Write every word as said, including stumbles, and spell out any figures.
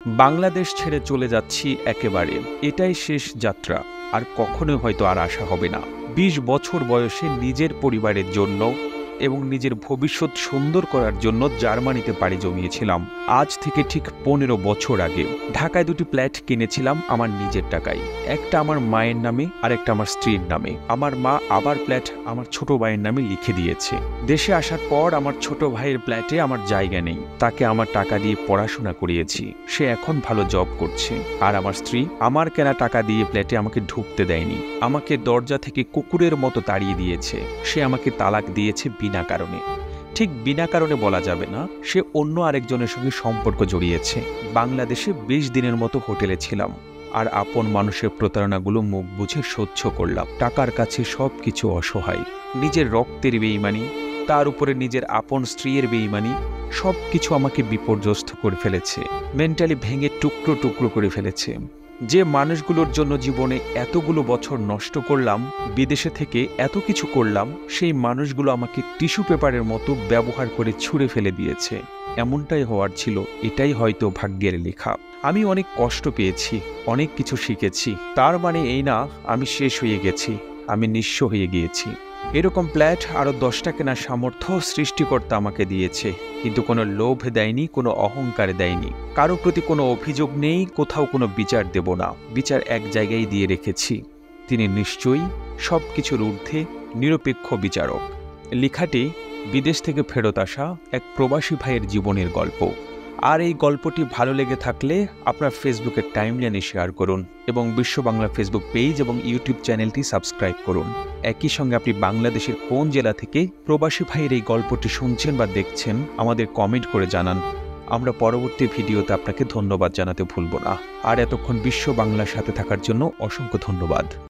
বাংলাদেশ ছেড়ে চলে যাচ্ছি একেবারে। এটাই শেষ যাত্রা। আর কখনোই হয়তো আর আসা হবে না। বিশ বছর বয়সে নিজের পরিবারের জন্য এবং নিজের ভবিষ্যৎ সুন্দর করার জন্য জার্মানিতে পাড়ি জমিয়েছিলাম। আজ থেকে ঠিক পনেরো বছর আগে ঢাকায় দুটি ফ্ল্যাট কিনেছিলাম আমার নিজের টাকায়। একটা আমার মায়ের নামে আর একটা আমার স্ত্রীর নামে। আমার মা আবার ফ্ল্যাট আমার ছোট ভাইয়ের নামে লিখে দিয়েছে। দেশে আসার পর আমার ছোট ভাইয়ের ফ্ল্যাটে আমার জায়গা নেই। তাকে আমার টাকা দিয়ে পড়াশোনা করিয়েছি। সে এখন ভালো জব করছে। আর আমার স্ত্রী আমার কেনা টাকা দিয়ে ফ্ল্যাটে আমাকে ঢুকতে দেয়নি। আমাকে দরজা থেকে কুকুরের মতো তাড়িয়ে দিয়েছে। সে আমাকে তালাক দিয়েছে বিনা কারণে। ঠিক বিনা কারণে বলা যাবে না, সে অন্য আরেকজনের সঙ্গে সম্পর্ক জড়িয়েছে। বাংলাদেশে বিশ দিনের মতো হোটেলে ছিলাম। আর আপন মানুষের প্রতারণাগুলো মুখ বুঝে সহ্য করলাম। টাকার কাছে সবকিছু অসহায়। নিজের রক্তের বেঈমানি, তার উপরে নিজের আপন স্ত্রীর বেঈমানি, সবকিছু আমাকে বিপর্যস্ত করে ফেলেছে। মেন্টালি ভেঙে টুকরো টুকরো করে ফেলেছে। যে মানুষগুলোর জন্য জীবনে এতগুলো বছর নষ্ট করলাম, বিদেশে থেকে এত কিছু করলাম, সেই মানুষগুলো আমাকে টিস্যু পেপারের মতো ব্যবহার করে ছুঁড়ে ফেলে দিয়েছে। এমনটাই হওয়ার ছিল। এটাই হয়তো ভাগ্যের লেখা। আমি অনেক কষ্ট পেয়েছি, অনেক কিছু শিখেছি। তার মানে এই না আমি শেষ হয়ে গেছি, আমি নিঃস্ব হয়ে গিয়েছি। এরকম ফ্ল্যাট আরও দশটা কেনার সামর্থ্য সৃষ্টিকর্তা আমাকে দিয়েছে। কিন্তু কোনো লোভ দেয়নি, কোনো অহংকার দেয়নি। কারো প্রতি কোনো অভিযোগ নেই, কোথাও কোনো বিচার দেব না। বিচার এক জায়গায় দিয়ে রেখেছি। তিনি নিশ্চয়ই সব কিছুর ঊর্ধ্বে নিরপেক্ষ বিচারক। লেখাটি বিদেশ থেকে ফেরত আসা এক প্রবাসী ভাইয়ের জীবনের গল্প। আর এই গল্পটি ভালো লেগে থাকলে আপনার ফেসবুকের টাইমলাইনে শেয়ার করুন এবং বিশ্ব বাংলা ফেসবুক পেজ এবং ইউটিউব চ্যানেলটি সাবস্ক্রাইব করুন। একই সঙ্গে আপনি বাংলাদেশের কোন জেলা থেকে প্রবাসী ভাইয়ের এই গল্পটি শুনছেন বা দেখছেন আমাদের কমেন্ট করে জানান। আমরা পরবর্তী ভিডিওতে আপনাকে ধন্যবাদ জানাতে ভুলব না। আর এতক্ষণ বিশ্ব বাংলার সাথে থাকার জন্য অসংখ্য ধন্যবাদ।